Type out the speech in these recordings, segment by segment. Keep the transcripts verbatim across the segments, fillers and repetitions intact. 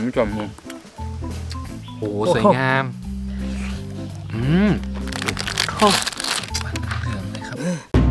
นี่จอมมือโอ้สวยงามอืมข้าวเหลืองเลยครับ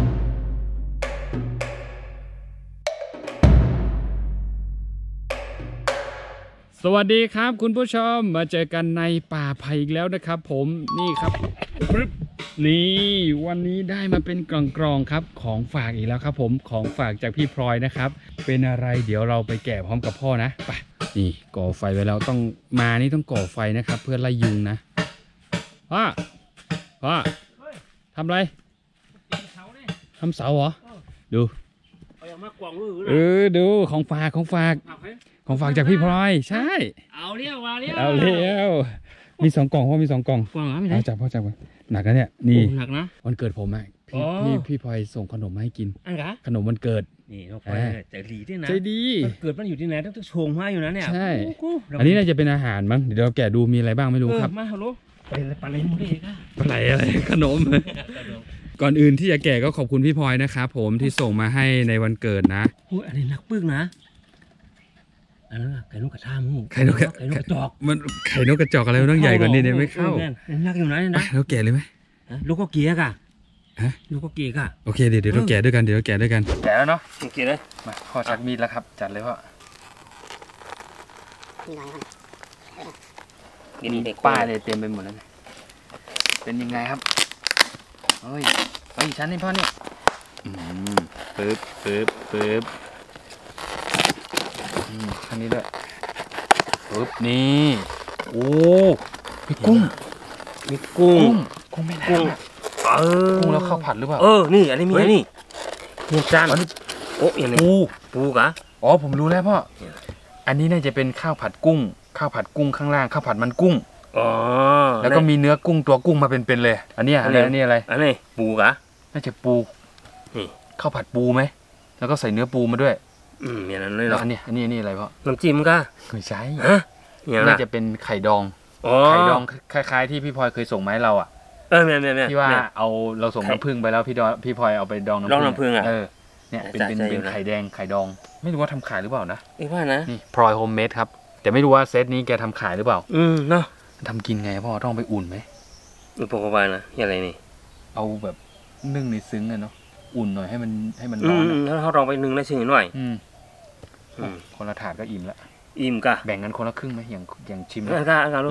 สวัสดีครับคุณผู้ชมมาเจอกันในป่าไผ่อีกแล้วนะครับผมนี่ครับปึ๊บนี่วันนี้ได้มาเป็นกล่องๆครับของฝากอีกแล้วครับผมของฝากจากพี่พลอยนะครับเป็นอะไรเดี๋ยวเราไปแกะพร้อมกับพ่อนะไปนี่ก่อไฟไว้แล้วต้องมานี่ต้องก่อไฟนะครับเพื่อไล่ยุงนะพ่อพ่อทำอะไรทำเสาเหรอดูเออดูของฝากของฝากของฝากจากพี่พลอยใช่เอาเลี้ยวมาเลี้ยวเอาเลี้ยวมีสองกล่องพ่อมีสองกล่องกล่องไม่ได้เอาจับพ่อจับหนักนะเนี่ยนี่หนักนะวันเกิดผมอ่ะพี่พี่พี่พลอยส่งขนมมาให้กินอันกะขนมวันเกิดนี่น้องพลอยใจดีด้วยนะใจดีเกิดมันอยู่ที่ไหนต้องชงมาอยู่นะเนี่ยใช่อันนี้น่าจะเป็นอาหารมั้งเดี๋ยวเราแกะดูมีอะไรบ้างไม่รู้ครับมาฮัลโหลไปเลยปลาไหลมุ้งค่ะปลาไหลอะไรขนมก่อนอื่นที่จะแกะก็ขอบคุณพี่พลอยนะครับผมที่ส่งมาให้ในวันเกิดนะโอ้ยอันนี้นักปึ้งนะอันนั้นไข่นกกระทามูไข่นกกระจอกมันไข่นกกระจอกอะไรมันต้องใหญ่กว่านี้เนี่ยไม่เข้านักอยู่ไหนนะเราแกะเลยไหมลูกก็เกียร์ก่ะฮะลูกก็เกียร์ก่ะโอเคเดี๋ยวเดี๋ยวเราแกะด้วยกันเดี๋ยวเราแกะด้วยกันแกะแล้วเนาะเกียร์เลยมาพ่อชักมีดแล้วครับจัดเลยพ่อมีป้ายเลยเต็มไปหมดแล้วเป็นยังไงครับเฮ้ยเฮ้ยชั้นนี่พ่อนี่ปึ๊บปึ๊บปึ๊บอันนี้ด้วยปึ๊บนี่โอ้มีกุ้งมีกุ้งกุ้งไม่กุ้งเออกุ้งแล้วข้าวผัดหรือเปล่าเออนี่อันนี้มีอันนี้มีจานโอ้ยอันนี้ปูปูกะอ๋อผมรู้แล้วพ่ออันนี้น่าจะเป็นข้าวผัดกุ้งข้าวผัดกุ้งข้างล่างข้าวผัดมันกุ้งอ๋อแล้วก็มีเนื้อกุ้งตัวกุ้งมาเป็นๆเลยอันนี้อะไรอันนี้อะไรอันนี้ปูกะน่าจะปูนี่ข้าวผัดปูไหมแล้วก็ใส่เนื้อปูมาด้วยอืมอย่างนั้นเลยเหรออันนี้อันนี้อันนี้อะไรพ่อน้ำจิ้มก็ไม่ใช่น่าจะเป็นไข่ดองไข่ดองคล้ายๆที่พี่พลอยเคยส่งมาให้เราอ่ะเออเนี่ยเนี่ยที่ว่าเอาเราส่งน้ำผึ้งไปแล้วพี่ดอพี่พลอยเอาไปดองน้ำผึ้งอ่ะเออเนี่ยเป็นเป็นเป็นไข่แดงไข่ดองไม่รู้ว่าทำขายหรือเปล่านะไม่ว่านะนี่พลอยโฮมเมดครับแต่ไม่รู้ว่าเซตนี้แกทำขายหรือเปล่าอืมเนาะทำกินไงพ่อต้องไปอุ่นไหมอุ่นปกตินะอย่างไรนี่เอาแบบนึ่งในซึ้งเลยเนาะอุ่นหน่อยให้มันให้มันร้อนแล้วเขาลองไปนึ่งในซึ้งหน่อยอืมคนละถาดก็อิ่มละอิ่มกะแบ่งกันคนละครึ่งไหมอย่างอย่างชิมหรือ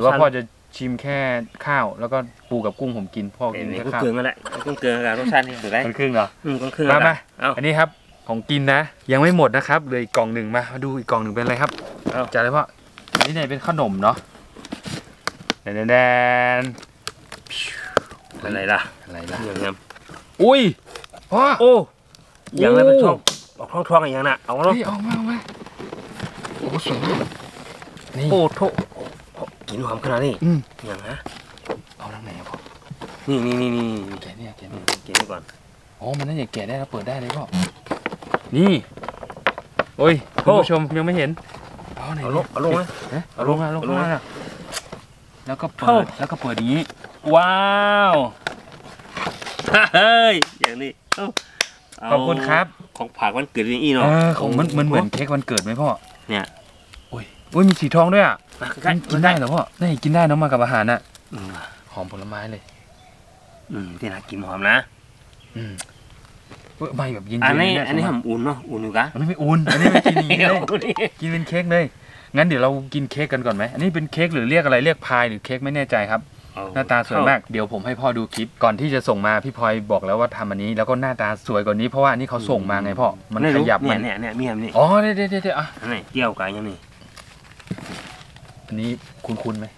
ว่าพ่อจะชิมแค่ข้าวแล้วก็ปูกับกุ้งผมกินพ่อกินแค่ข้าวเกลือนั่นแหละกุ้งเกลือกับรสชาตินี่ถูกไหมคนครึ่งเหรออืมคนครึ่งมาอันนี้ครับของกินนะยังไม่หมดนะครับเลยอีกกล่องหนึ่งมาดูอีกกล่องหนึ่งเป็นอะไรครับจัดเลยพ่ออันนี้เนี่ยเป็นขนมเนาะแดนแดนอะไรล่ะอะไรล่ะอย่างเงี้ยอุ้ยพ่อโอ้อย่างไรเป็นช่องออกท้องท้องอย่างน่ะเอาเนาะเอามาเอามาโอ้สวยนี่โอ้โถกินหอมขนาดนี้อย่างนะเอาทางไหนพ่อนี่นี่นี่นี่แกะเนี่ยแกะเนี่ยแกะก่อนอ๋อมันน่าจะแกะได้แล้วเปิดได้เลยพ่อนี่โอ้ยคุณผู้ชมยังไม่เห็นเอาไหนเอาลงเอาลงไหมเอาลงเอาลงเอาลงแล้วก็เปิดแล้วก็เปิดอย่างนี้ว้าวเฮ้ยอย่างนี้ขอบคุณครับของผักวันเกิดอย่างนี้เนาะของมันมันเหมือนเค้กวันเกิดไหมพ่อเนี่ยโอ้ยโอ้ยมีสีทองด้วยอ่ะกินได้เหรอพ่อนี่กินได้เนาะมากับอาหารน่ะหอมผลไม้เลยอืมที่น่ากินหอมนะอืมใบแบบเย็นๆอันนี้อันนี้หอมอุ่นเนาะอุ่นอยู่กะอันนี้ไม่อุ่นอันนี้ไม่กินอย่างนี้เลยกินเป็นเค้กเลยงั้นเดี๋ยวเรากินเค้กกันก่อนไหมอันนี้เป็นเค้กหรือเรียกอะไรเรียกพายหรือเค้กไม่แน่ใจครับหน้าตาสวยมากเดี๋ยวผมให้พ่อดูคลิปก่อนที่จะส่งมาพี่พลอยบอกแล้วว่าทำอันนี้แล้วก็หน้าตาสวยกว่านี้เพราะว่านี่เขาส่งมาไงพ่อมันขยับมันเนี่ยเนี่ยมีอันนี้อ๋อเดี๋ยวเดี๋ยวเดี๋ยวอ่ะอันนี้เกี่ยวกันยังนี่อันนี้คุ้นๆไหม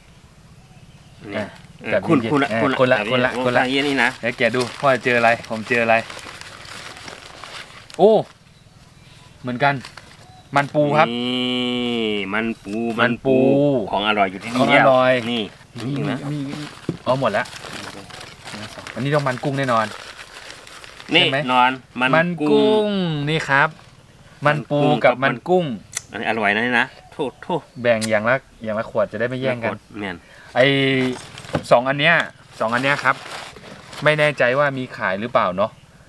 แต่คุณคุณละคนละคนละคนละเย็นนี่นะแล้วแกดูพ่อเจออะไรผมเจออะไรโอ้เหมือนกันมันปูครับนี่มันปูมันปูของอร่อยอยู่ที่นี่ของอร่อยนี่นี่นะอ๋อหมดแล้วอันนี้ต้องมันกุ้งแน่นอนนี่นอนมันกุ้งนี่ครับมันปูกับมันกุ้งอันนี้อร่อยนะนี่นะโทษโทษแบ่งอย่างละอย่างละขวดจะได้ไม่แย่งกันเนี่ยไอสองอันเนี้ยสองอันเนี้ยครับไม่แน่ใจว่ามีขายหรือเปล่าเนาะ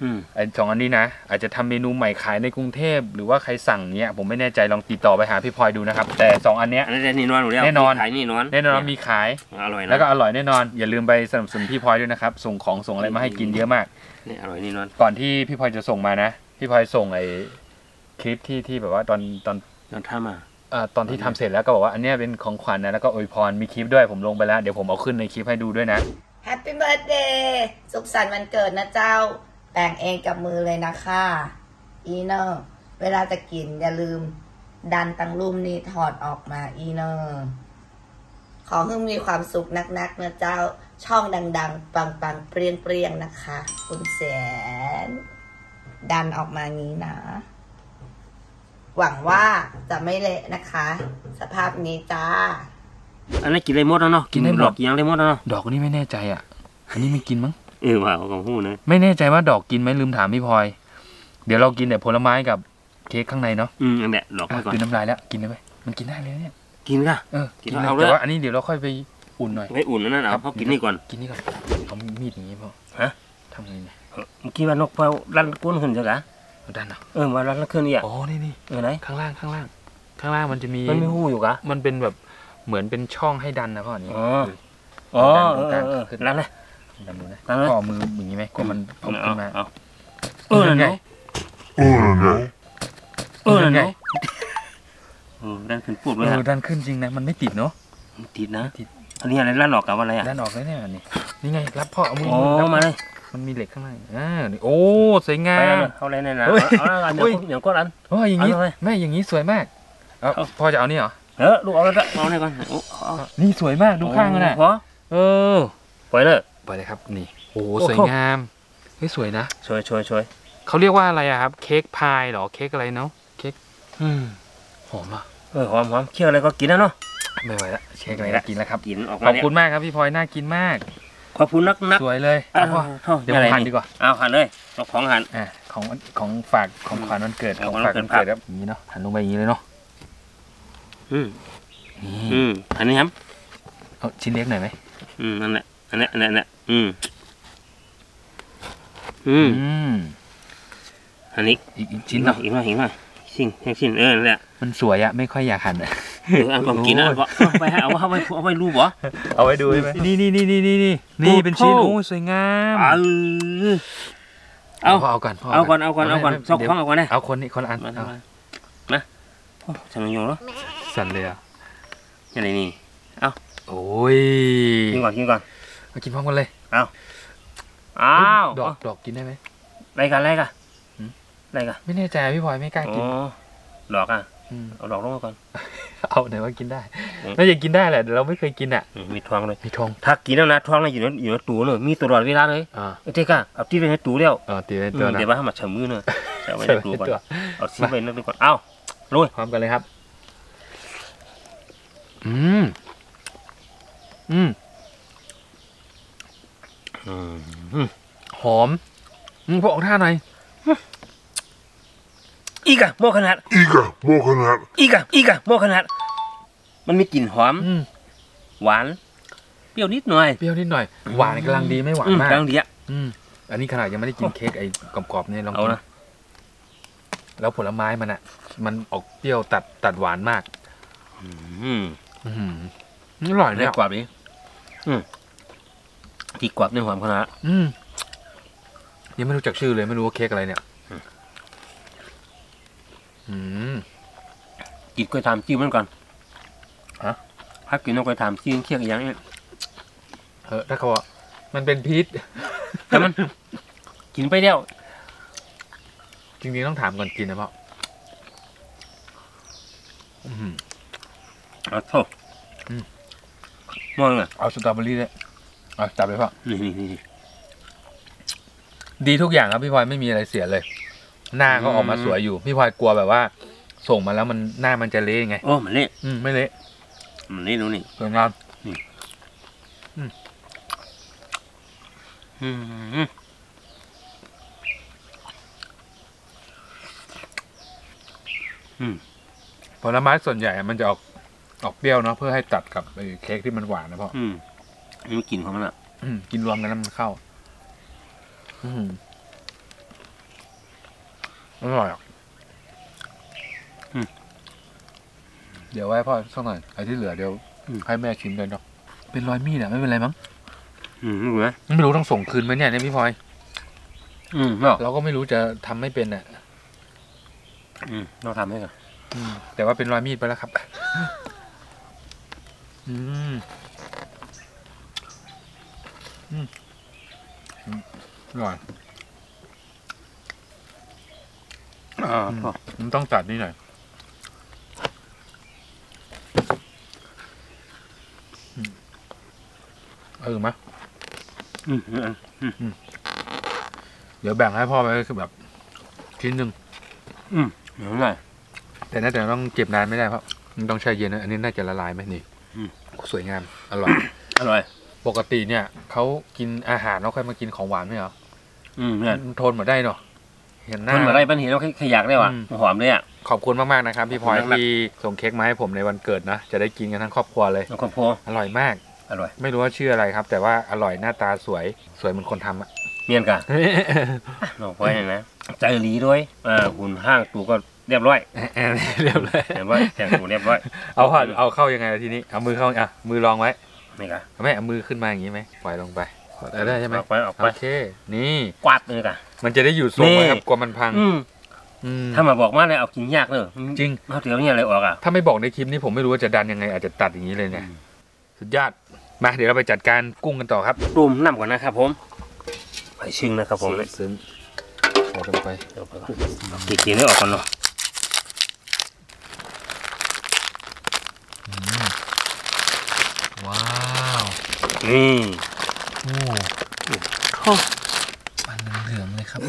ไอ้สองอันนี้นะอาจจะทำเมนูใหม่ขายในกรุงเทพหรือว่าใครสั่งเนี้ยผมไม่แน่ใจลองติดต่อไปหาพี่พลอยดูนะครับแต่สองอันเนี้ยอันนี้แน่นอนอยู่แล้วแน่นอนขายแน่นอนแน่นอนมีขายอร่อยนะแล้วก็อร่อยแน่นอนอย่าลืมไปสนับสนุนพี่พลอยด้วยนะครับส่งของส่งอะไรมาให้กินเยอะมากนี่อร่อยแน่นอนก่อนที่พี่พลอยจะส่งมานะพี่พลอยส่งไอ้คลิปที่ที่แบบว่าตอนตอนตอนทำอ่ะอ่าตอนที่ทำเสร็จแล้วก็บอกว่าอันเนี้ยเป็นของขวัญนะแล้วก็อวยพรมีคลิปด้วยผมลงไปแล้วเดี๋ยวผมเอาขึ้นในคลิปให้ดูด้วยนะแฮปปี้เบิร์ดเดย์สุขสันต์วันเกิดนะเจ้า แต่งเองกับมือเลยนะคะอีเนอร์เวลาจะกินอย่าลืมดันตังลุ่มนี่ถอดออกมาอีเนอร์ขอให้มีความสุขนักๆนะเจ้าช่องดังๆ ปังๆ เปรี้ยงๆ นะคะ คุณแสน ดันออกมางี้นะ หวังว่าจะไม่เละนะคะ สภาพนี้จ้าอันนี้กินได้หมดแล้วเนาะกินได้หมดดอกกินยังได้หมดแล้วเนาะดอกนี่ไม่แน่ใจอ่ะอันนี้ไม่กินมั้งเออว่าของหูนะไม่แน่ใจว่าดอกกินไหมลืมถามพี่พลอยเดี๋ยวเรากินแต่ผลไม้กับเค้กข้างในเนาะอืมอันเนี้ยดอกไปก่อนกินน้ำลายแล้วกินได้ไหมมันกินได้เลยเนี่ยกินค่ะเออกินกินเลยเอาเลยแต่ว่าอันนี้เดี๋ยวเราค่อยไปอุ่นหน่อยไว้อุ่นแล้วนั่นเอาเขากินนี่ก่อนกินนี่ก่อนเอามีดอย่างนี้พ่อฮะทำไงเนี่ยเมื่อกี้ว่านกเฝ้าลั่นก้นขึ้นใช่ไหมเอาดันเหรอเออมาลั่นขึ้นนี่อ่ะอ๋อนี่นี่เออไหนข้างล่างข้างล่าง ข้างล่างมันจะมีมันมีหูอยู่กะมันเป็นแบบเหมือนเป็นช่องให้ดันนะพ่อนี่อ๋ออ๋อเออเออลั่นเลยดันดูนะดันเลยพ่อมืออย่างนี้ไหมกลัวมันพบขึ้นมาเอาเออไงเออไงเออไงเออดันขึ้นปุ๊บเลยเอฮะอดันขึ้นจริงนะมันไม่ติดเนาะติดนะติดอันนี้อะไรลั่นออกกับอะไรอ่ะดันออกเลยเนี่ยนี่นี่ไงรับพ่อเอามืออ๋อรับมาเลยมันมีเหล็กข้างในอ่านี่โอ้สวยงาไปมเอาอะไรเนี่ยนะเฮ้ยเอาอะไรเดี๋ยวเดี๋ยวก็อันโอ้ยอย่างนี้เอาเลยแม่อย่างนี้สวยมากเอาเอาพ่อจะเอานี่เหรอเออลูกเอาแล้วเอาเนี่ยก่อนโอ้เอานี่สวยมากดูข้างมันน่ะพอเออปล่อยเลยไปเลยครับนี่โอ้โอ้โหสวยงามเฮ้ยสวยนะช่วยช่วยช่วยเขาเรียกว่าอะไรอะครับเค้กพายเหรอเค้กอะไรเนาะเค้กอืมหอมอ่ะเออหอมหอมเคี่ยวอะไรก็กินนะเนาะไม่ไหวละเค้กอะไรไม่ไหวละกินแล้วครับกินออกขมาอบเนี่ยคุณมากครับพี่พลอยน่ากินมากขอบคุณนักนักสวยเลยอ่ะเอาพ่อท่อเดี๋ยวผมหั่นดีกว่าเอาหั่นเลยเอาของหั่นอ่ะของของฝากของขวัญวันเกิดเอาของของฝากวัวัน นเกิเกิดดครับอย่างนี้เนาะหั่นลงไปอย่างนี้เลยเนาะอืมนี่อืมอันนี้ครับเอาชิ้นเล็กหน่อยไหมอืมนั่นแหละอันนี้อันนี้อันนี้อืมอืมอืมอันนี้อีกอีกชิ้ชิ้นนเนาะอีกหน่อยอีกหน่อยชิ้นแค่ชิ้นเออนั่นแหละมันสวยอะไม่ค่อยอยากหั่นอะเอออันของกินนะเอาไปให้เอาเอาไปเอาไปรูปเหรอเอาไว้ดูใช่ไหมนี่นี่นี่นี่นี่นี่นี่เป็นชิ้นโอ้โอ้โหสวยงามเอาเอาพ่เอาก่อนพ่เอาก่อนเอาก่อนเอาก่อนไม่ไม่ซอกของเอาก่อนเนี่ยเอาคนนี้คนละอันมาเอามามาโอ้ฉันยังอยู่เนาะสั่นเลยอะอะไรนี่โอ้ยกินก่อนกินก่อนมากินพร้อมกันเลยอ้าวดอกดอกกินได้ไหมอะไรกันอะไรกันหืมอะไรกันไม่แน่ใจพี่พลอยไม่กล้าอ๋กินอดอกอ่ะมเอาดอกลงมาก่อนเอาไหนว่ากินได้อืมน่าจะกินได้แหละแต่เราไม่เคยกินอ่ะอืมมีทองเลยมีทองถ้ากินแล้วนะทองเลยอยู่ในอยู่ในตู้เลยมีตลอดเวลาเลยอ่าเอ้ยเจ๊ก้าเอาที่ไว้ในตู้เดียวเออตีในอืตัวมนะเดี๋ยวว่าให้มาเฉมือเนอะจะเอาไว้ใส่ในไว้ตู้ในก่อนตัวเอาซิปไว้ในตู้ก่อนเอ้าพร้อมกันเลยครับ อืมอืมอืมอืมหอมอืมพวกออกท่าหน่อยอีกอะโมขนาดอีกอะโมขนาดอีกอะอีกอะโมขนาดมันมีกลิ่นหอมอืมหวานเปรี้ยวนิดหน่อยเปรี้ยวนิดหน่อย หวานกำลังดีไม่หวานอืมากกำลังดีอะอืมอันนี้ขนาดยังไม่ได้กินเค้กไอ้กรอบๆเนี่ยลองเอากินนะแล้วผลไม้มันอ่ะ มันออกเปรี้ยวตัดตัดหวานมากอืมอืมอร่อยได้เนี่ยกว่านี้อืมที่กว่าในหอมขนาดอืมยังไม่รู้จักชื่อเลยไม่รู้ว่าเค้กอะไรเนี่ยอืมอืมกินกล้วยทามจิ้มมันก่อนฮะถ้ากินน้ำกล้วยทามจิ้มเคี่ยวอีกอย่างเนี้ยเออถ้าเขาว่ามันเป็นพิษแต่มัน กินไปแล้วจริงๆต้องถามก่อนกินนะพ่ออืมเอาโทษอืมมองอ่ะเอาสตรอเบอรี่เลยเอาจับเลยพ่อนี่นี่นี่ดีทุกอย่างครับพี่พลอยไม่มีอะไรเสียเลย หน้าก็ออกมาอืมสวยอยู่ พี่พลอยกลัวแบบว่า ส่งมาแล้วมันหน้ามันจะเละไงโอ้มันเละอืมไม่เละมันเละดูนี่สวยงามอืมอืมผลไม้ส่วนใหญ่มันจะออกออกเปรี้ยวเนาะเพื่อให้ตัดกับไอ้เค้กที่มันหวานนะพ่ออืมมันกลิ่นของมันอ่ะอืมกินรวมกันแล้วมันเข้า อืมอร่อยอ่ะเดี๋ยวไว้พ่อสักหน่อยไอ้ที่เหลือเดี๋ยวให้แม่ชิมเลยเนาะเป็นรอยมีดอ่ะไม่เป็นไรมั้งอืมรู้ไหมไม่รู้ต้องส่งคืนไหมเนี่ยเนี่ยพี่พลอยอืมเนาะเราก็ไม่รู้จะทำไม่เป็นอ่ะอืมเราทำให้ก่อนอืมแต่ว่าเป็นรอยมีดไปแล้วครับอืมอืมอร่อยอ่ามันต้องตัดนี่หน่อยเออมะอืมอืมเดี๋ยวแบ่งให้พ่อไปคือแบบชิ้นหนึ่งอืมเหมือนไงแต่น่าจะต้องเก็บนานไม่ได้เพราะมันต้องแช่เย็นนะอันนี้น่าจะละลายไหมนี่อืมสวยงามอร่อยอร่อยปกติเนี่ยเขากินอาหารแล้วค่อยมากินของหวานไหมเหรออืมเนี่ยมันทนหมดได้เนาะเห็นหน้ามันเหมือนอะไรปันเห็นเราขยักได้ว่ะอืมหอมเลยอ่ะขอบคุณมากๆนะครับพี่พลอยขอบคุณมากที่ส่งเค้กมาให้ผมในวันเกิดนะจะได้กินกันทั้งครอบครัวเลยแล้วก็พออร่อยมากอร่อยไม่รู้ว่าชื่ออะไรครับ แต่ว่าอร่อยหน้าตาสวยสวยเหมือนคนทำอะเมียนกันน้องพลอยเนี่ยนะใจหลีด้วยอ่าหุ่นห้างตูก็เรียบร้อยเรียบร้อยเรียบร้อยแต่งตูเรียบร้อยเอาเข้าเอาเข้ายังไงล่ะทีนี้เอามือเข้าอ่ะมือรองไว้ไม่กะเอาไหมเอามือขึ้นมาอย่างนี้ไหมปล่อยลงไปได้ได้ใช่ไหมออกไปออกไปโอเคนี่กวาดเลยกะมันจะได้อยู่ทรงไว้ครับนี่กลัวมันพังอืมอืมถ้ามาบอกว่าเนี่ยเอากินยากเลยจริงเขาเดี๋ยวเนี่ยอะไรออกอ่ะถ้าไม่บอกในคลิปนี้ผมไม่รู้ว่าจะดันยังไงอาจจะตัดอย่างนี้เลยเนี่ยอืมสุดยอดมาเดี๋ยวเราไปจัดการกุ้งกันต่อครับรุมน้ำก่อนนะครับผมไปชึ่งนะครับผมซึ้งใส่ลงไปเดี๋ยวไปก่อนตีกินให้ออกก่อนเนาะว้าวนี่โอ้โอ้มันเหลืองๆเลยครับ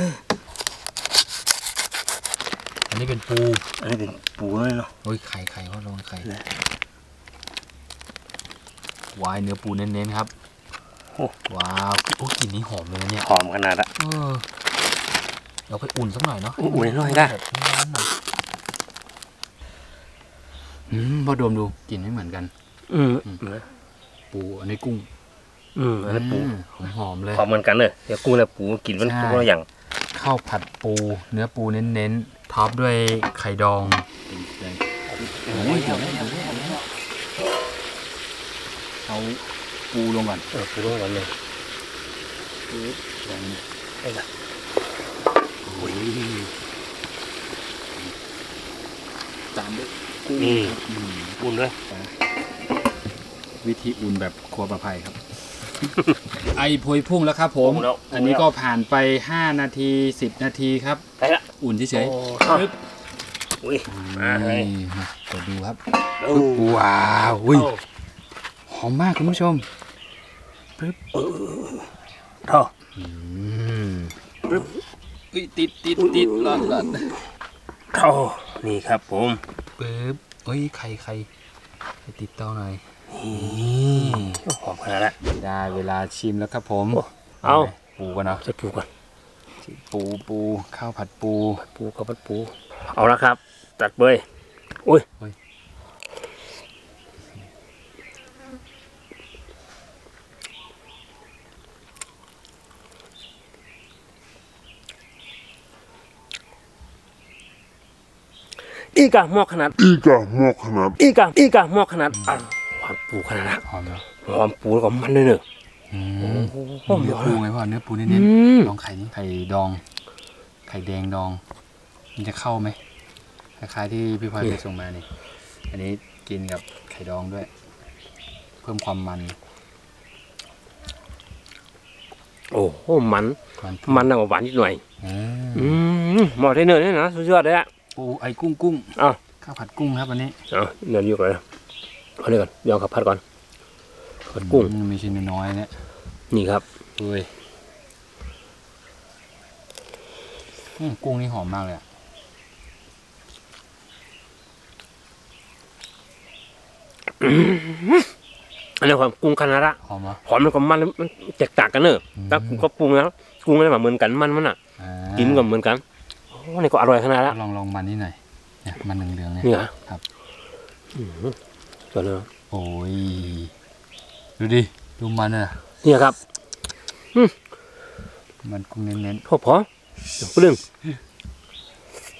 อันนี้เป็นปูอันนี้เป็นปูเลยเนาะโอ้ยไข่ไข่เขาลงไข่วายเนื้อปูเน้นๆครับว้าวโอ้กลิ่นนี้หอมเลยนะเนี่ยหอมขนาดละเออเราไปอุ่นสักหน่อยเนาะอุ่นหน่อยได้แบบร้อนหน่อยอืมพอดมดูกลิ่นไม่เหมือนกันอืมปูอันนี้กุ้งอืมอันนี้ปูหอมหอมๆเลยหอมเหมือนกันเลยเดี๋ยวกุ้งและปูกินมันใช่คนละอย่างข้าวผัดปู เนื้อปูเน้นๆท็อปด้วยไข่ดองโอ้ยเดี๋ยวนะเดี๋ยวนะเอาปูลงก่อนเออปูร่วมกันเลยตามด้วยกุ้งนี่อืมอุ่นด้วยวิธีอุ่นแบบครัวประภัยครับ ไอพวยพุ่งแล้วครับผมพุ่งแล้วอันนี้ก็ผ่านไปห้านาทีสิบนาทีครับไปละอุ่นเฉยโอ้ๆปึ๊บอุ้ยมาเลยนี่มาเปิดดูครับโอ้ว้าวอุ้ยหอมมากคุณผู้ชมเท่าอืมปึ๊บอุ้ยติดติดติดหลอดหลอดเท่านี่ครับผมปึ๊บเฮ้ยไข่ไข่ไข่ติดเต้าหน่อยนี่หอมขนาดละได้เวลาชิมแล้วครับผมเอาปูกันเนาะจะปูก่อนปูปูข้าวผัดปูปูกับพัดปูเอาละครับ ตัดเบยอุ้ย อีกะหมอกขนาดอีกะหมอกขนาดอีกะอีกะหมอกขนาดอ่ะหอมปูขนาดละหอมเนาะหอมปูกับมันเลยเนอะอืมโอ้โหเนื้อปูไงพ่อเนื้อปูเน้นอืมๆลองไข่นี้ไข่ดอง ไข่แดงดอง มันจะเข้าไหมคล้ายๆที่พี่พลอยไปส่งมานี่ อันนี้กินกับไข่ดองด้วย เพิ่มความมันโอ้โหมันมันมันน่ะหวานนิดหน่อยอืมอืมหมอได้เนยเนี่ยนะสุดยอดเลยอะปูไอ้กุ้งกุ้งอ้าวข้าวผัดกุ้งครับวันนี้เอาเนื้ออยู่ก่อนนะเอาเนี่ยก่อนเดี๋ยวขับพัดก่อนผัดกุ้งอืมมีชิ้นน้อยๆเนี่ยนี่ครับอุ้ยอืมกุ้งนี่หอมมากเลยอะอันนี้ความกุ้งคานาระหอมเหรอหอมมันกับมันมันแตกต่างกันเนอะอืมแต่กุ้งก็ปรุงแล้วกุ้งอะไรแบบเหมือนกันมันมันอ่ะอ่ากินก็เหมือนกันโอ้นี่ก็อร่อยขนาดละลองลองมันนี่หน่อยเนี่ยมันเหลืองๆเนี่ยนี่เหรอครับอืมส่วนเนอะโอ้ยดูดิดูมันอ่ะเนี่ยครับมันกุ้งเน้นพอพอเดี๋ยวเรื่อง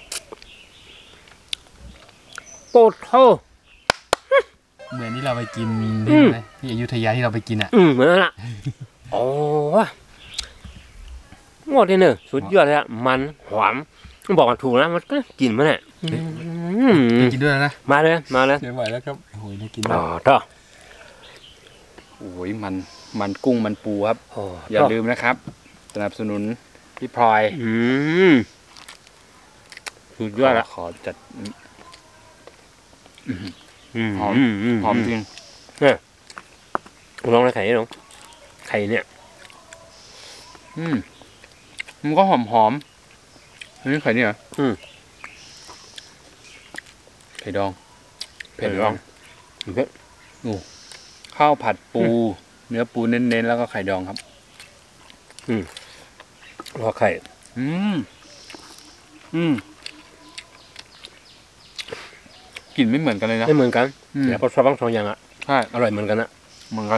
โตโทเหมือนที่เราไปกินอืมที่อยุธยาที่เราไปกินอ่ะอืมเหมือนนั่นแหละโอ้หมดที่หนึ่งสุดยอดเลยอะมันหอมบอกกันถูกนะมันก็กินมาเนี่ยอืมกินด้วยนะมาเลยมาเลยเดี๋ยวไหวแล้วครับโอ้ยน่ากินอ๋มาอก ต่อโอ้ยมันมันกุ้งมันปูครับโอ้อย่าลืมนะครับสนับสนุนพี่พลอยอืมสุดยอดละขอจัดมหอม หอมจริงลองเลยไข่นี่ลองไข่เนี่ยอืมมันก็หอมหอมอันนี้ไข่เนี่ยเหรออืมไข่ดองเผ็ดไข่ดดออง ง เผ็ดข้าวผัดปู เนื้อปูเน้นๆแล้วก็ไข่ดองครับรอไข่อืมอืมกลิ่นไม่เหมือนกันเลยนะไม่เหมือนกันอืมแต่ก็ชอบทั้งสองอย่างอ่ะใช่อร่อยเหมือนกันอะเหมือนกัน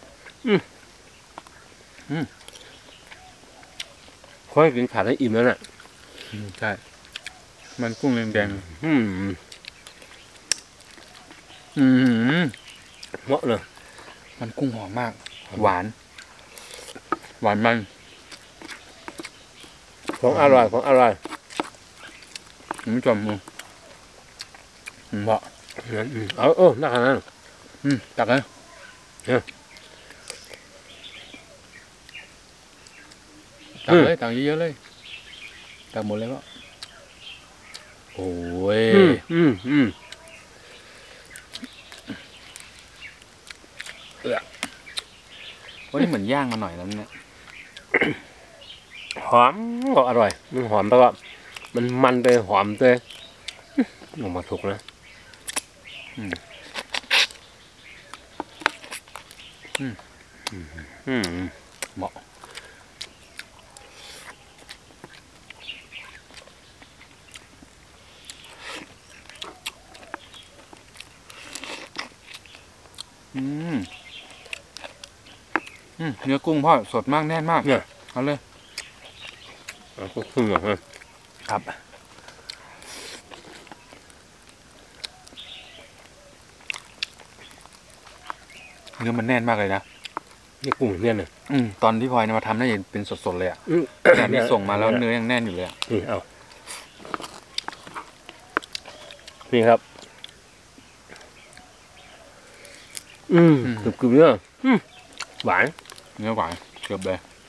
ค่อยกินขาดให้อิ่มแล้วน่ะอืมใช่ มันกุ้งแดงอืมๆอืมเหมาะเลยมันกุ้งหอมมาก หวาน หวานมันของอร่อยของอร่อยคุณผู้ชมดูอืมเพาะอืมเอาเออน่าขนาดนั้นอืมตักเลยเออตักเลยตักเยอะๆเลยตักหมดเลยก็โอ้ยอืมอืมอืมวันนี้เหมือนย่างมาหน่อยแล้วเนี่ยหอมก็อร่อย มันหอมแล้วก็มันมันไปหอมเลยออกมาถูกนะอืมอืมอืมเหมาะอืมอืมเนื้อกุ้งพ่อสดมากแน่นมากเนี่ยเอาเลยเอาก็ครึ่งหรอกนะครับ เนื้อมันแน่นมากเลยนะนี่กุ้งเนี่ยนะอืมตอนที่พลอยนำมาทำน่าจะเป็นสดๆเลยอ่ะอืมแต่นี่ส่งมาแล้วเนื้อยังแน่นอยู่เลยอ่ะนี่เอานี่ครับ อืมกรึบกรึบๆเนี่ยอืมหวานเนื้อหวานเกือบเลย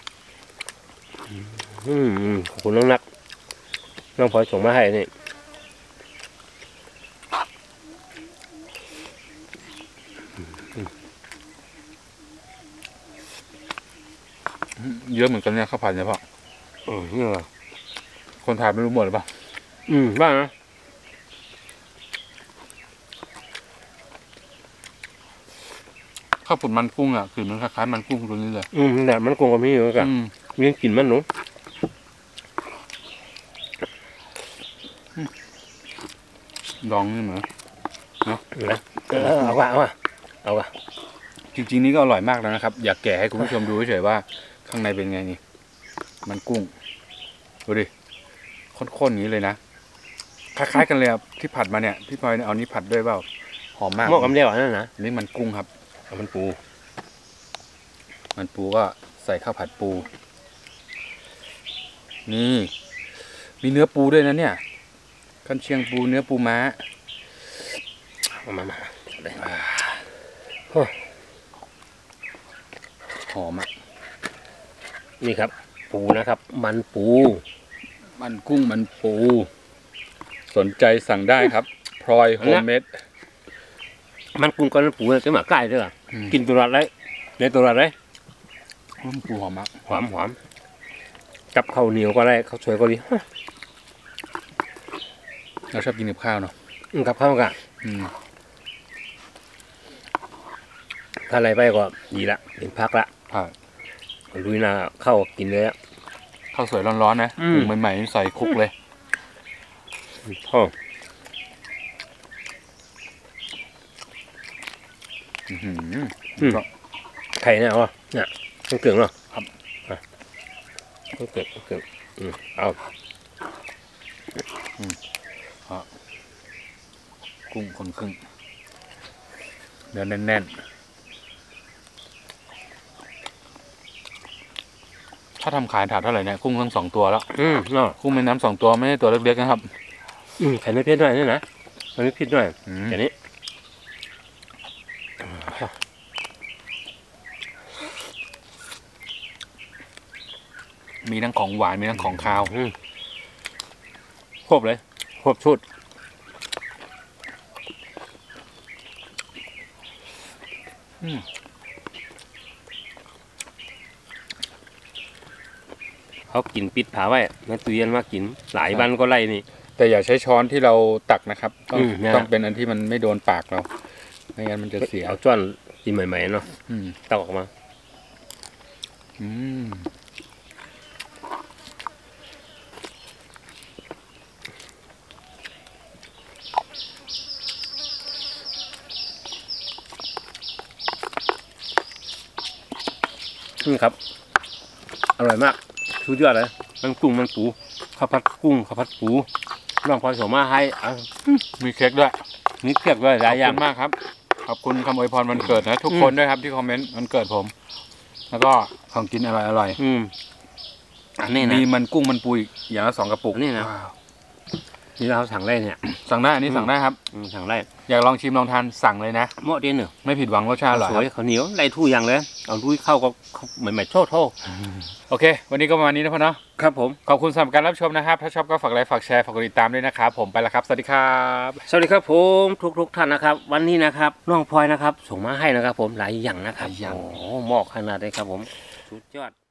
อืมอืมขอบคุณน้องนักน้องพลอยส่งมาให้นี่เยอะเหมือนกันเนี่ยข้าวผัดเนี่ยพ่อเออนี่เหรอคนทานไม่รู้หมดหรือเปล่าอืมบ้างนะข้าวผัดมันกุ้งอ่ะคือมันคล้ายๆมันกุ้งตัวนี้เลยอืมแต่มันคงก็มีอยู่กันอืมมีกลิ่นมันหนูดองนี่เหมือนนะเออเอาว่ะเอาว่ะเอาว่ะจริงๆนี่ก็อร่อยมากแล้วนะครับ อยากแกะให้คุณผู้ชมดูเฉยๆว่าข้างในเป็นไงนี่ มันกุ้งดูดิข้นๆอย่างนี้เลยนะคล้ายๆกันเลยครับที่ผัดมาเนี่ยพี่พลอยเอานี้ผัดด้วยเปล่าหอมมากหม้อกับเดียวนั่นนะอันนี้มันกุ้งครับเอามันปูมันปูก็ใส่ข้าวผัดปู นี่ มีเนื้อปูด้วยนะเนี่ยกันเชียงปูเนื้อปูม้าเอามามาเลยหอมอ่ะนี่ครับ ปูนะครับ มันปูมันกุ้งมันปู สนใจสั่งได้ครับพลอยโฮมเมดมันกุ้งกับมันปูเนี่ยจะมาใกล้ด้วยอืมกินตัวละไรในตัวละไรมันปูหอมมากหอมหอมกับข้าวเหนียวก็ได้ข้าวสวยก็ดีเราชอบกินกับข้าวเนาะอืมกับข้าวกันอืมถ้าอะไรไปก็ดีละเป็นพักละใช่ลุยนาเข้าวกินเลยอะข้าวสวยร้อนๆนะอืมปรุงใหม่ๆนี่ใส่คลุกเลยโอ้อื้อหือก็ไข่เนี่ยเหรอเนี่ยต้องเกลืองเหรอครับอ่ะต้องเกลืองต้องเกลืองอืมเอาอืมครับกุ้งคนครึ่งเนื้อแน่นๆถ้าทำขายถาดเท่าไหร่เนี่ยกุ้งทั้งสองตัวแล้วอืมเนาะกุ้งแม่น้ำสองตัวไม่ใช่ตัวเล็กๆนะครับอืมไข่ไม่เผ็ดด้วยนี่นะไข่ไม่เผ็ดด้วยอืมอย่างนี้มีทั้งของหวานมีทั้งของคาวอืมครบเลยครบชุดเขากินปิดผาไว้ในตู้เย็นมากินหลายวันก็ไล่นี่แต่อย่าใช้ช้อนที่เราตักนะครับ ต้องอืมนะต้องเป็นอันที่มันไม่โดนปากเรา ไม่งั้นมันจะเสียเอาจ้อนกินใหม่ๆเนาะอืมตักออกมาอืมนี่ครับ อร่อยมากสุดยอดเลยมันกุ้งมันปูข้าวผัดกุ้งข้าวผัดปูลองพอสมมาให้อ่ะมีเค้กด้วยนี่เพียบด้วยหลายอย่าขงอบคุณมากครับ ขอบคุณคำอวยพรวันเกิดนะทุกคนด้วยครับที่คอมเมนต์วันเกิดผม แล้วก็ของกินอร่อยอร่อยอืมอันนี้นะมีมันกุ้งมันปูอีกอย่างละสองกระปุกอันนี้นะว้าวนี่เราสั่งได้เนี่ยสั่งได้อันนี้อืมสั่งได้ครับอืมสั่งได้อยากลองชิมลองทานสั่งเลยนะเหมาะดีเนอะไม่ผิดหวังรสชาติอร่อยสควยรับข้าวเหนียวได้ทุกอย่างเลยเอาลุยเข้าก็ใหม่ๆโชว์โทษโอเค วันนี้ก็ประมาณนี้นะพ่อเนาะครับผมขอบคุณสำหรับการรับชมนะครับ ถ้าชอบก็ฝากไลค์ฝากแชร์ฝากกดติดตามด้วยนะครับผมไปแล้วครับ สวัสดีครับสวัสดีครับผมทุกๆท่านนะครับ วันนี้นะครับน้องพลอยนะครับ ส่งมาให้นะครับ ผมหลายอย่างนะครับหลายอย่างโอ้เหมาะขนาดเลยครับผมสุดยอด